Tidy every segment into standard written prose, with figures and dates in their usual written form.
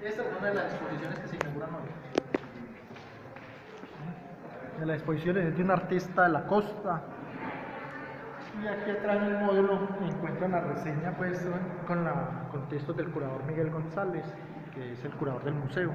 Esta es una de las exposiciones que se inauguran hoy. De la exposición es de un artista de la costa. Y aquí atrás en el módulo encuentran la reseña pues con textos del curador Miguel González, que es el curador del museo.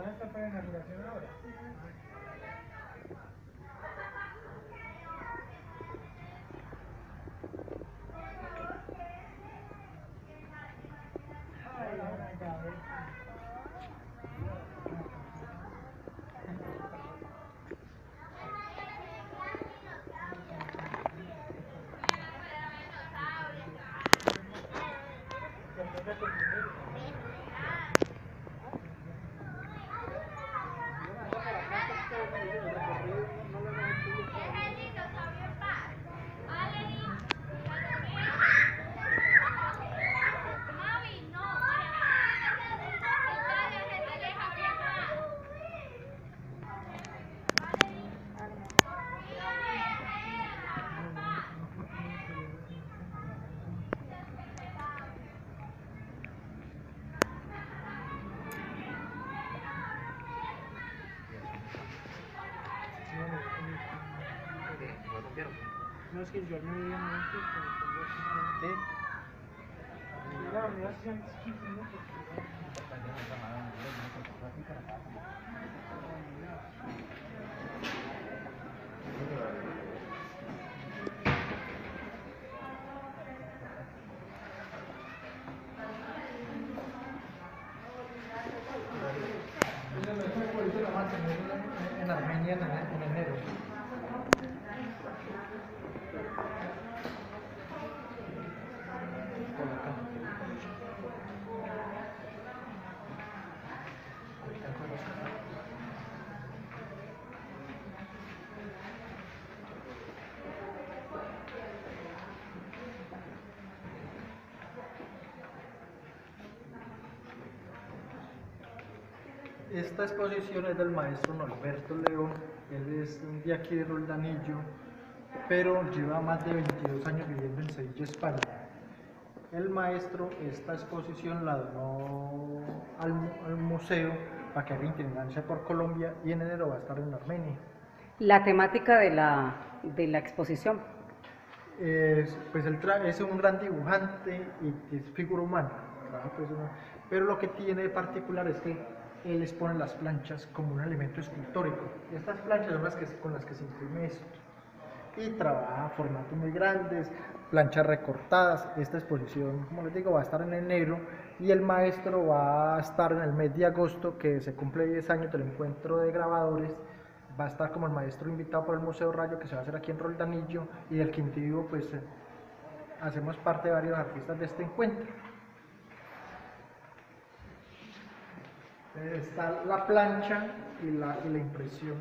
van a estar para inauguración ahora. No, es que yo no vivía en esto, pero tengo la unidad 15 minutos. En Armenia en enero. Esta exposición es del maestro Norberto León, él es de aquí de Roldanillo, pero lleva más de 22 años viviendo en Sevilla, España. El maestro esta exposición la donó al museo para que haga itinerante por Colombia y en enero va a estar en Armenia. La temática de la exposición. Pues él es un gran dibujante y es figura humana, pues, pero lo que tiene de particular es que él expone las planchas como un elemento escultórico. Y estas planchas son con las que se imprime esto. Y trabaja formatos muy grandes, planchas recortadas. Esta exposición, como les digo, va a estar en enero y el maestro va a estar en el mes de agosto, que se cumple 10 años del encuentro de grabadores. Va a estar como el maestro invitado por el Museo Rayo, que se va a hacer aquí en Roldanillo, y del Quintivo pues hacemos parte de varios artistas de este encuentro. Está la plancha y la impresión.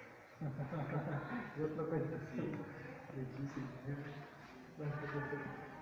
Yo otro cuento, sí. Bellísimo.